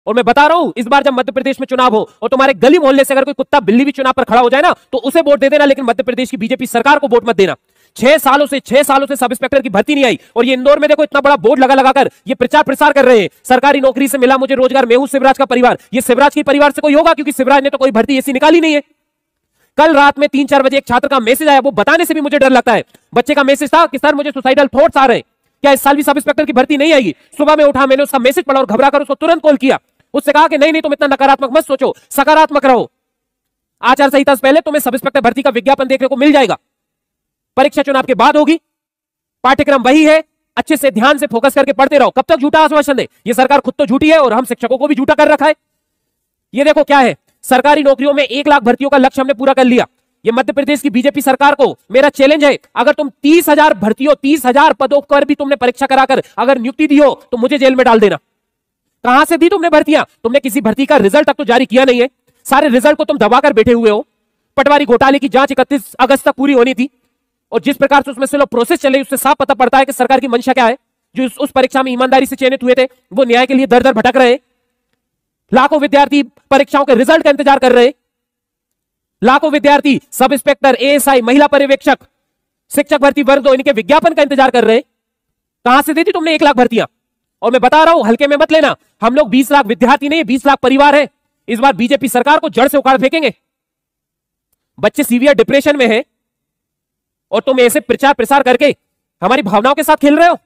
और मैं बता रहा हूं, इस बार जब मध्य प्रदेश में चुनाव हो और तुम्हारे गली मोहल्ले से अगर कोई कुत्ता बिल्ली भी चुनाव पर खड़ा हो जाए ना, तो उसे वोट दे देना, लेकिन मध्य प्रदेश की बीजेपी सरकार को वोट मत देना। 6 सालों से सब इंस्पेक्टर की भर्ती नहीं आई, और ये इंदौर में देखो इतना बड़ा बोर्ड लगा लगाकर ये प्रचार प्रसार कर रहे हैं, सरकारी नौकरी से मिला मुझे रोजगार, मैं हूं शिवराज का परिवार। ये शिवराज के परिवार से कोई होगा, क्योंकि शिवराज ने तो कोई भर्ती ऐसी निकाली नहीं है। कल रात में 3-4 बजे एक छात्र का मैसेज आया, वो बताने से भी मुझे डर लगता है। बच्चे का मैसेज था कि सर मुझे सुसाइडल थॉट्स आ रहे हैं, क्या इस साल भी सब इंस्पेक्टर की भर्ती नहीं आएगी? सुबह में उठा, मैंने उसका मैसेज पढ़ा और घबरा कर उसको तुरंत कॉल किया। उससे कहा कि नहीं तुम इतना नकारात्मक मत सोचो, सकारात्मक रहो। आचार संहिता से पहले तुम्हें सब इंस्पेक्टर भर्ती का विज्ञापन देखने को मिल जाएगा। परीक्षा चुनाव के बाद होगी, पाठ्यक्रम वही है, अच्छे से ध्यान से फोकस करके पढ़ते रहो। कब तक झूठा आश्वासन दे? ये सरकार खुद तो झूठी है और हम शिक्षकों को भी झूठा कर रखा है। ये देखो क्या है, सरकारी नौकरियों में 1 लाख भर्तियों का लक्ष्य हमने पूरा कर लिया। ये मध्य प्रदेश की बीजेपी सरकार को मेरा चैलेंज है, अगर तुम 30,000 भर्तियों, 30,000 पदों पर भी तुमने परीक्षा कराकर अगर नियुक्ति दी हो तो मुझे जेल में डाल देना। कहां से दी तुमने भर्तियां? तुमने किसी भर्ती का रिजल्ट तक तो जारी किया नहीं है, सारे रिजल्ट को तुम दबाकर बैठे हुए हो। पटवारी घोटाले की जांच 31 अगस्त तक पूरी होनी थी, और जिस प्रकार से उसमें से प्रोसेस चल रही उससे साफ पता पड़ता है कि सरकार की मंशा क्या है। जो उस परीक्षा में ईमानदारी से चयनित हुए थे वो न्याय के लिए दर दर भटक रहे। लाखों विद्यार्थी परीक्षाओं के रिजल्ट का इंतजार कर रहे। लाखों विद्यार्थी सब इंस्पेक्टर, एएसआई, महिला पर्यवेक्षक, शिक्षक भर्ती वर्ग 2 इनके विज्ञापन का इंतजार कर रहे। कहां से दी थी तुमने 1 लाख भर्तियां? और मैं बता रहा हूं, हल्के में मत लेना, हम लोग 20 लाख विद्यार्थी नहीं, 20 लाख परिवार है। इस बार बीजेपी सरकार को जड़ से उखाड़ फेंकेंगे। बच्चे सीवियर डिप्रेशन में हैं और तुम ऐसे प्रचार प्रसार करके हमारी भावनाओं के साथ खेल रहे हो।